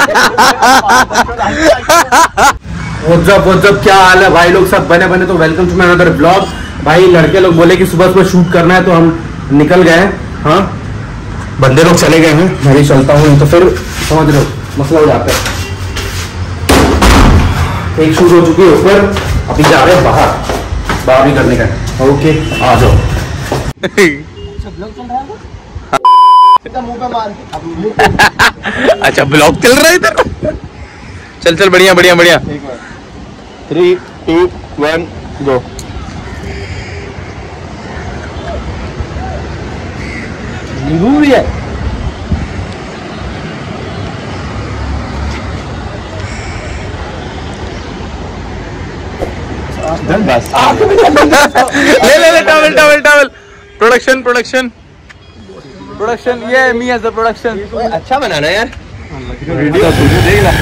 WhatsApp क्या हाल है भाई लोग, सब बने बने तो welcome to my another blog. भाई लड़के लोग बोले कि सुबह सुबह शूट करना है तो हम निकल गए हैं। हाँ बंदे लोग चले गए हैं, मैं भी चलता हूँ तो फिर समझ रहे हो मसला हो जाता है। एक शूट हो चुकी है ऊपर, अभी जा रहे हैं बाहर भी करने का। ओके आ जाओ। अच्छा ब्लॉग चल रहा है इधर। चल चल बढ़िया बढ़िया बढ़िया। 3, 2, 1 गो। नींबू भी है। बस ले towel towel towel. Production production production, ये मी एज द प्रोडक्शन। अच्छा बनाना यार वीडियो देख ला।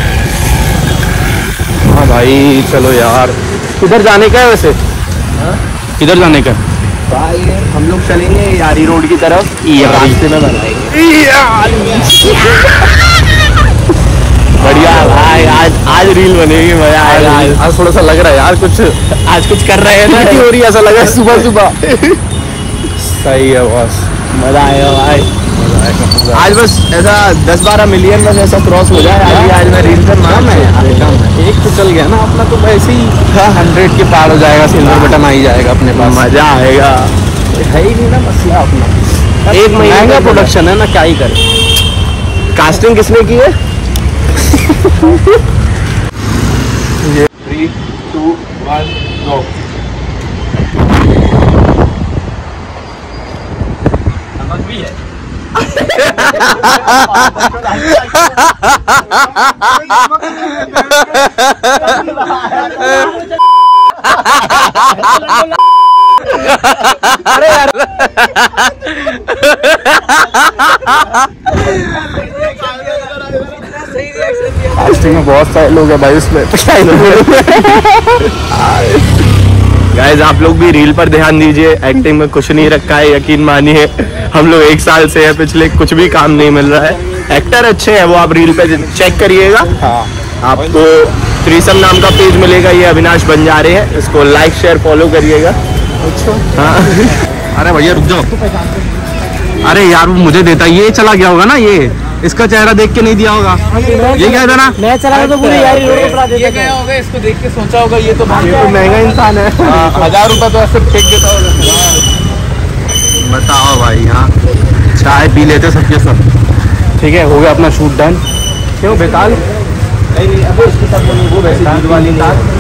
हाँ भाई चलो यार, किधर जाने का है वैसे? किधर जाने का भाई? हम लोग चलेंगे यारी रोड की तरफ, रास्ते में बढ़िया भाई। आज रील बनेगी, मजा आएगा। आज थोड़ा सा लग रहा है यार कुछ, आज कुछ कर रहे हैं ना, हो रही है ऐसा लगा सुबह सुबह। सही है बॉस, मजा आएगा भाई। आज बस ऐसा 10-12 मिलियन बस ऐसा क्रॉस हो जाए। आज मैं रील पर नाम है एक तो चल गया ना अपना, तो वैसे ही 100 के पार हो जाएगा, सिल्वर बटन आ ही जाएगा अपने पास। मजा आएगा। है ही नहीं ना मसला अपना। एक महंगा प्रोडक्शन है ना, क्या ही करे। कास्टिंग किसने की है? 3, 2, 1 गो। नमक भी है। अरे यार कास्टिंग में बहुत सारे लोग हैं भाई उसमें। गाइस आप लोग भी रील पर ध्यान दीजिए, एक्टिंग में कुछ नहीं रखा है, यकीन मानिए। हम लोग 1 साल से है, पिछले कुछ भी काम नहीं मिल रहा है। एक्टर अच्छे हैं वो, आप रील पे चेक करिएगा। हाँ आपको त्रिसम नाम का पेज मिलेगा, ये अविनाश बंजारे हैं, इसको लाइक शेयर फॉलो करिएगा। अच्छा हाँ अरे भैया रुक जाओ। अरे यार वो मुझे देता, ये चला गया होगा ना, ये इसका चेहरा देख के नहीं दिया होगा। ये क्या था ना, मैं चला तो पूरी यारी रोड को पड़ा देता। ये गया होगा, इसको देख के सोचा होगा ये तो महंगा इंसान है। 1000 रुपए तो ऐसे फेंक देता होगा। बताओ भाई, यहाँ चाय पी लेते सबके सब। ठीक है, हो गया अपना शूट डन। क्यों बेताल? वो वैसे दूध वाली नहीं,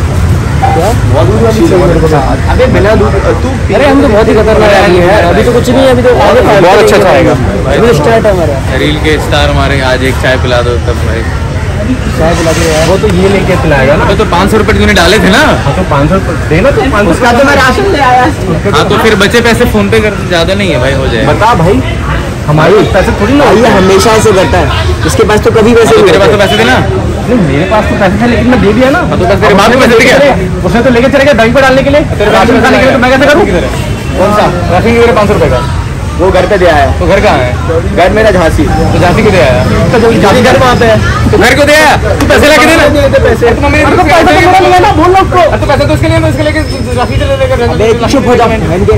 अबे बिना दूध तू। अरे हम तो बहुत ही खतरनाक आदमी है, अभी तो कुछ नहीं है, अभी तो बहुत अच्छा खाएगा। स्टार्ट है हमारा। रील के स्टार हमारे, आज एक चाय पिला दो तब भाई। चाय पिला दो यार। वो तो ये लेके पिलाएगा ना। तो 500 रुपए तूने डाले थे ना। हाँ तो 500 देना, तो 500 उसका तो मैं राशन ले आया। हाँ तो फिर बचे पैसे फोन पे कर, ज्यादा नहीं है भाई, हो जाए। बता भाई, हमारे पैसे थोड़ी ना। ये हमेशा ऐसे करता है, इसके पास तो कभी वैसे तेरे पास तो पैसे थे ना। नहीं मेरे पास तो पैसे थे, लेकिन मैं दे दिया ना। तो बस तेरे बाप को पैसे दिया, उसने तो लेके चले गया दही पे डालने के लिए। तेरे राशन खाने के लिए तो मैं कैसे करूँ? कौन सा राशन के लिए 500 रुपए का? वो घर पे दे आया। तो घर कहाँ है? घर मेरा झांसी। तो झांसी को दे आया, तो झांसी घर वहाँ पे है। तो घर को दे आया। तू पैसे लेके देना पैसे। तो मम्मी ने पैसा लेना बोल लो उसको। तो पैसे तो उसके लिए, उसके लेके राशि चले लेकर। चुप हो जाओ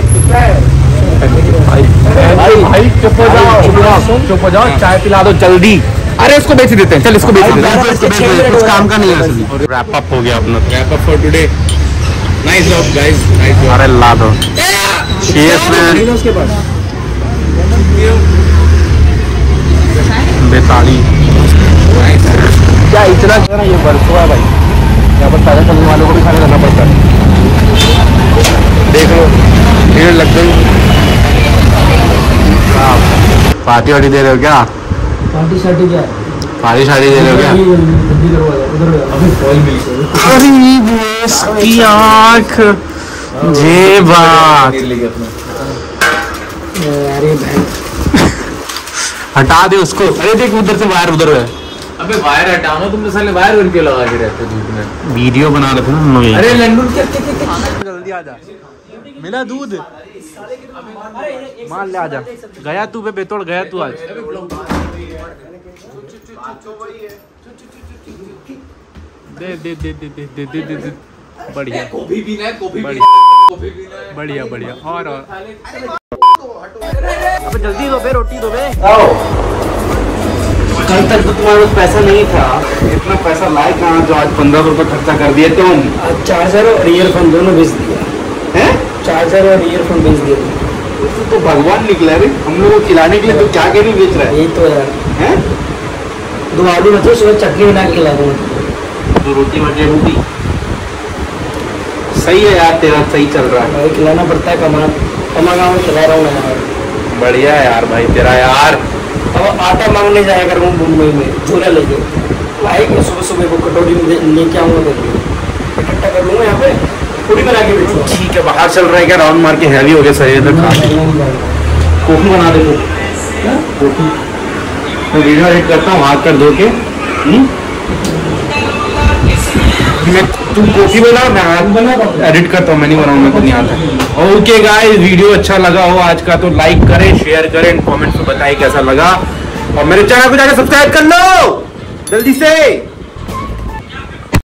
भाई चुप हो जाओ, चुप हो जाओ, चाय पिला दो जल्दी। अरे इसको बेच देते हैं, चल इसको बेच देते हैं। कुछ काम का नहीं है। रैप अप हो गया अपना। Wrap up for today. Nice job guys, nice job. अरे ला दो। Cheers man. उसके पास बेताली क्या इतना ये बर्फ हुआ भाई, यहाँ पर ताजा चलने वालों को भी खाना करना पड़ता है। देख लो भीड़ लग गई। पार्टी वार्टी दे रहे हो क्या? पार्टी शार्टी क्या है? पार्टी शादी दे रहे हो क्या? अरे की आँख जे बात। अरे भाई हटा दे उसको। अरे देख उधर से वायर उधर है। अबे वायर हटाओ ना, तुम तो साले वायर उनके लगा के रहते हो धूप में। वीडियो बना रहे थे ना हम लोग। अरे लंडन क्या जल्दी आ जा, मिला दूध मान ले, आ जा। गया तू बे बेतोड़, गया तू आज। दे दे दे दे दे दे दे दे बढ़िया कॉफी पीना है, कॉफी बढ़िया बढ़िया और अब जल्दी दो बे, रोटी दो बे। कल तक तो तुम्हारे पास पैसा नहीं था, इतना पैसा लाए कहाँ जो आज 1500 रुपये खर्चा कर दिए तुम? आज चार्जर और ईयरफोन दोनों बेच दिया हैं? चार्जर और ईयरफोन बेच दिया। तो भगवान निकला रे, हम लोग को खिलाने के लिए तो क्या के नहीं बेच रहा है? यही तो यार। हैं? 2 आलू बचे, सुबह चटनी बना के खिला दूँ। 2 रोटी बचे रोटी। सही है यार, तेरा सही चल रहा है। भाई खिलाना पड़ता है, कमा गाँव में खिला रहा हूँ यार। बढ़िया है यार भाई तेरा यार। अब आटा मांगने जाया कर मुंबई में, झोला लेके आएंगे सुबह सुबह वो कटोरी में लेके आऊँगा, तो इकट्ठा कर लूँगा यहाँ पे, पूरी बना के बेचूँगा। ठीक है, बाहर चल रहा है क्या? राउंड मार के हैवी हो गया शरीर में। कॉफी बना दे कॉफी। मैं वीडियो एडिट करता हूँ हाथ कर धो के। मैं तुम कॉफी बना, मैं हाथ बना एडिट करता हूँ। मैं नहीं बनाऊँ, मेरे को नहीं आता। ओके गाइस, वीडियो अच्छा लगा हो आज का तो लाइक करें, शेयर करें, कमेंट्स में बताएं कैसा लगा, और मेरे चैनल को जाकर सब्सक्राइब कर लो जल्दी से।